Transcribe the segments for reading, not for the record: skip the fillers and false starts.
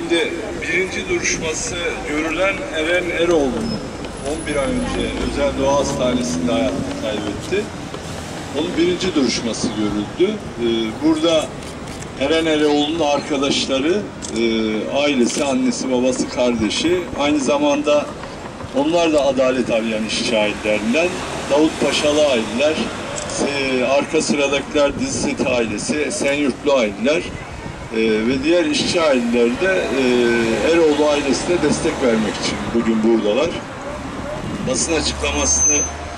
Şimdi birinci duruşması görülen Eren Eroğlu 11 ay önce Özel Doğa Hastanesi'nde hayatını kaybetti. Onun birinci duruşması görüldü. Burada Eren Eroğlu'nun arkadaşları, ailesi, annesi, babası, kardeşi, aynı zamanda onlar da adalet arayan işçi ailelerinden, Davut Paşalı aileler, arka sıradakiler Dizi Seti ailesi, Esenyurtlu aileler ve diğer işçi aileleri de Eroğlu ailesine destek vermek için bugün buradalar. Basın açıklamasını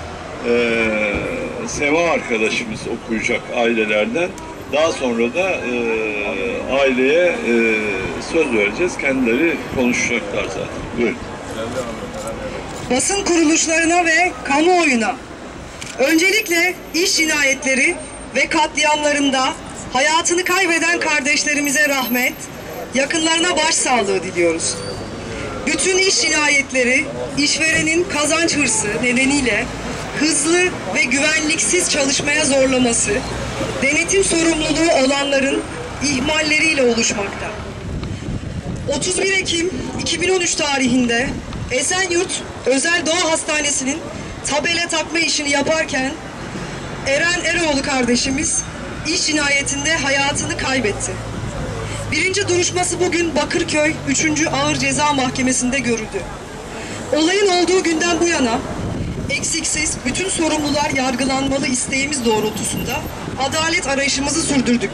Sema arkadaşımız okuyacak ailelerden. Daha sonra da aileye söz vereceğiz. Kendileri konuşacaklar zaten. Buyurun. Basın kuruluşlarına ve kamuoyuna öncelikle iş cinayetleri ve katliamlarında hayatını kaybeden kardeşlerimize rahmet, yakınlarına başsağlığı diliyoruz. Bütün iş cinayetleri, işverenin kazanç hırsı nedeniyle hızlı ve güvenliksiz çalışmaya zorlaması, denetim sorumluluğu olanların ihmalleriyle oluşmakta. 31 Ekim 2013 tarihinde Esenyurt Özel Doğa Hastanesi'nin tabela takma işini yaparken Eren Eroğlu kardeşimiz iş cinayetinde hayatını kaybetti. Birinci duruşması bugün Bakırköy 3. Ağır Ceza Mahkemesi'nde görüldü. Olayın olduğu günden bu yana eksiksiz bütün sorumlular yargılanmalı isteğimiz doğrultusunda adalet arayışımızı sürdürdük.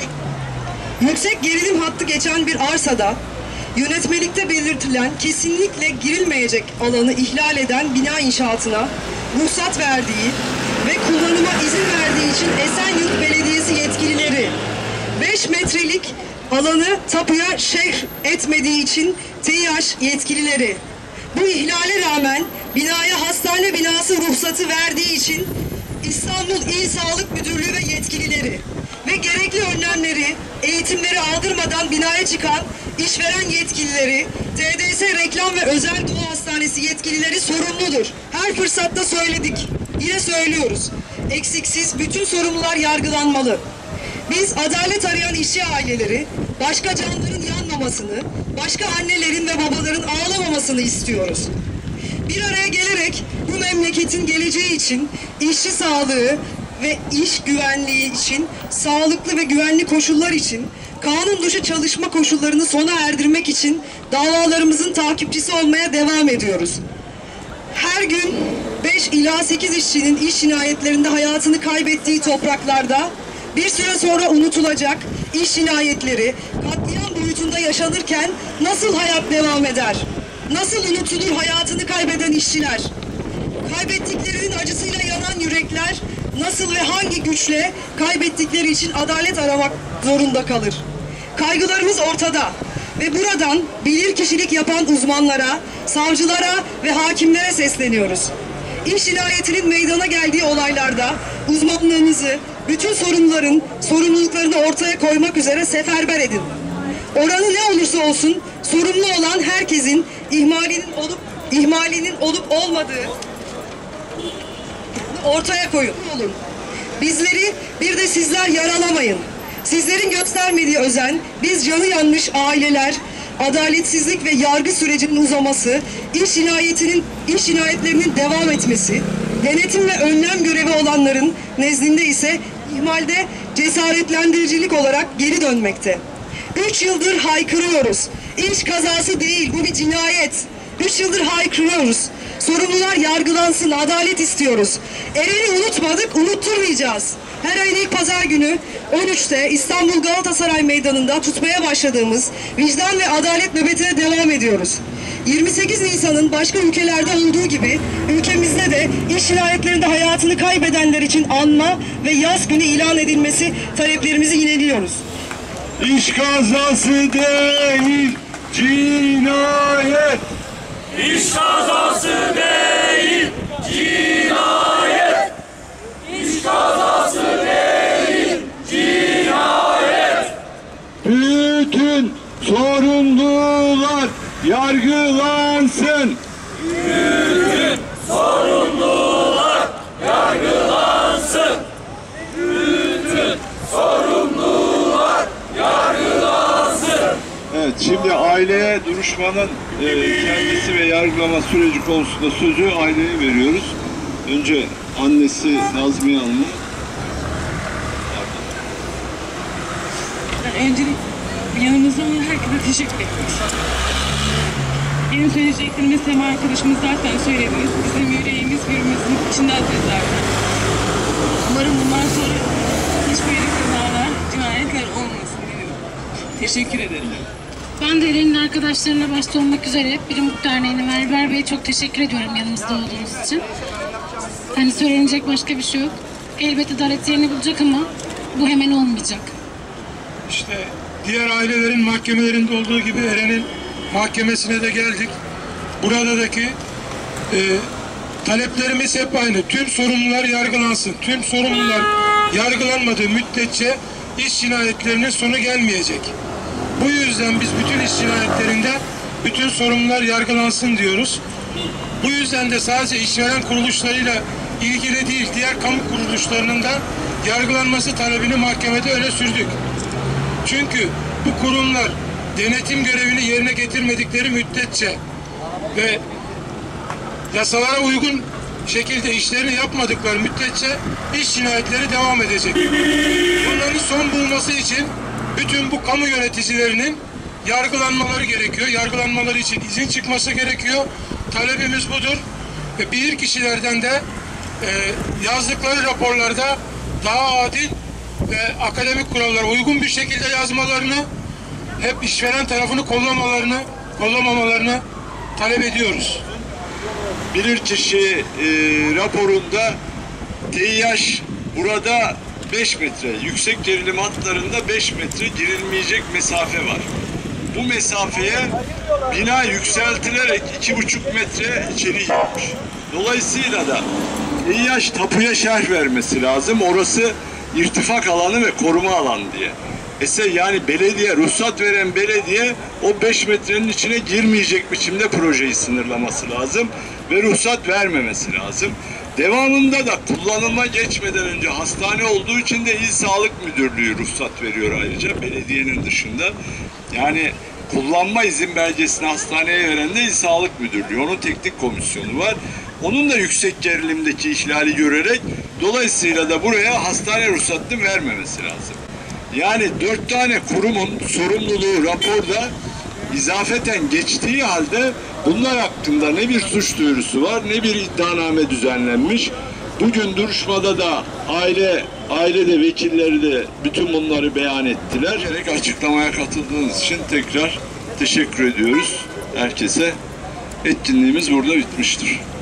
Yüksek gerilim hattı geçen bir arsada yönetmelikte belirtilen kesinlikle girilmeyecek alanı ihlal eden bina inşaatına ruhsat verdiği ve kullanıma izin verdiği için Esenyurt Belediyesi yetkilileri 5 metrelik alanı tapuya şerh etmediği için TİHAŞ yetkilileri bu ihlale rağmen binaya hastane binası ruhsatı verdiği için İstanbul İl Sağlık Müdürlüğü ve yetkilileri ve gerekli önlemleri, eğitimleri aldırmadan binaya çıkan işveren yetkilileri, TDS Reklam ve Özel Doğa Hastanesi yetkilileri sorumludur. Her fırsatta söyledik. Yine söylüyoruz. Eksiksiz bütün sorumlular yargılanmalı. Biz adalet arayan işçi aileleri, başka canların yanmamasını, başka annelerin ve babaların ağlamamasını istiyoruz. Bir araya gelerek bu memleketin geleceği için, işçi sağlığı ve iş güvenliği için, sağlıklı ve güvenli koşullar için, kanun dışı çalışma koşullarını sona erdirmek için davalarımızın takipçisi olmaya devam ediyoruz. Her gün 5 ila 8 işçinin iş cinayetlerinde hayatını kaybettiği topraklarda bir süre sonra unutulacak iş cinayetleri katliam boyutunda yaşanırken nasıl hayat devam eder? Nasıl unutulur hayatını kaybeden işçiler? Kaybettiklerinin acısıyla yanan yürekler nasıl ve hangi güçle kaybettikleri için adalet aramak zorunda kalır? Kaygılarımız ortada ve buradan bilirkişilik yapan uzmanlara, savcılara ve hakimlere sesleniyoruz. İş cinayetinin meydana geldiği olaylarda uzmanlığınızı, bütün sorunların sorumluluklarını ortaya koymak üzere seferber edin. Oranı ne olursa olsun sorumlu olan herkesin ihmalinin olup olmadığı ortaya koyun. Olun. Bizleri bir de sizler yaralamayın. Sizlerin göstermediği özen, biz canı yanmış aileler, adaletsizlik ve yargı sürecinin uzaması, iş cinayetlerinin devam etmesi, denetim ve önlem görevi olanların nezdinde ise ihmalde cesaretlendiricilik olarak geri dönmekte. 3 yıldır haykırıyoruz. İş kazası değil, bu bir cinayet. 3 yıldır haykırıyoruz. Sorumlular yargılansın, adalet istiyoruz. Eren'i unutmadık, unutturmayacağız. Her ayın ilk pazar günü 13'te İstanbul Galatasaray Meydanı'nda tutmaya başladığımız vicdan ve adalet nöbetine devam ediyoruz. 28 Nisan'ın başka ülkelerde olduğu gibi ülkemizde de iş cinayetlerinde hayatını kaybedenler için anma ve yas günü ilan edilmesi taleplerimizi yineliyoruz. İş kazası değil, cinayet! İş kazası değil, cinayet! İş kazası değil, cinayet! Bütün sorumlular yargılansın! Bütün sorumlular yargılansın! Bütün sorumlular yargılansın! Evet, şimdi aileye duruşmanın kendisi ve yargılama süreci konusunda sözü aileye veriyoruz. Önce annesi Nazmiye Hanım'ın. Öncelikle yanımızda olan herkese teşekkür etmek istiyorum. Benim söyleyeceklerimi Sema arkadaşımız zaten söyledi. Bizim yüreğimiz birbirimizin içinde atıyor zaten. Umarım bundan sonra hiçbir kazalar, cinayetler olmasın diyorum. Teşekkür ederim. Ben de Eren'in arkadaşlarına başta olmak üzere Birim Hukuk Derneği'ne ve Erber Bey'e çok teşekkür ediyorum yanımızda olduğunuz için. Hani söylenecek başka bir şey yok. Elbette adalet yerini bulacak ama bu hemen olmayacak. İşte diğer ailelerin mahkemelerinde olduğu gibi Eren'in mahkemesine de geldik. Buradaki taleplerimiz hep aynı. Tüm sorumlular yargılansın. Tüm sorumlular yargılanmadığı müddetçe iş cinayetlerinin sonu gelmeyecek. Bu yüzden biz bütün iş cinayetlerinde bütün sorumlular yargılansın diyoruz. Bu yüzden de sadece işveren kuruluşlarıyla ilgili değil, diğer kamu kuruluşlarının da yargılanması talebini mahkemede öne sürdük. Çünkü bu kurumlar denetim görevini yerine getirmedikleri müddetçe ve yasalara uygun şekilde işlerini yapmadıkları müddetçe iş cinayetleri devam edecek. Bunların son bulması için bütün bu kamu yöneticilerinin yargılanmaları gerekiyor. Yargılanmaları için izin çıkması gerekiyor. Talebimiz budur. Ve bilir kişilerden de yazdıkları raporlarda daha adil ve akademik kurallara uygun bir şekilde yazmalarını, hep işveren tarafını kollamamalarını talep ediyoruz. Bilirkişi raporunda TİH burada 5 metre, yüksek gerilim hatlarında 5 metre girilmeyecek mesafe var. Bu mesafeye bina yükseltilerek 2,5 metre içeri girmiş. Dolayısıyla da TİH tapuya şerh vermesi lazım. Orası irtifak alanı ve koruma alanı diye. Yani belediye, ruhsat veren belediye o 5 metrenin içine girmeyecek biçimde projeyi sınırlaması lazım ve ruhsat vermemesi lazım. Devamında da kullanıma geçmeden önce hastane olduğu için de İl Sağlık Müdürlüğü ruhsat veriyor ayrıca belediyenin dışında. Yani kullanma izin belgesini hastaneye veren de İl Sağlık Müdürlüğü. Onun teknik komisyonu var. Onun da yüksek gerilimdeki ihlali görerek dolayısıyla da buraya hastane ruhsatını vermemesi lazım. Yani 4 tane kurumun sorumluluğu raporda izafeten geçtiği halde bunlar hakkında ne bir suç duyurusu var ne bir iddianame düzenlenmiş. Bugün duruşmada da aile de vekilleri de bütün bunları beyan ettiler. Açıklamaya katıldığınız için tekrar teşekkür ediyoruz herkese. Etkinliğimiz burada bitmiştir.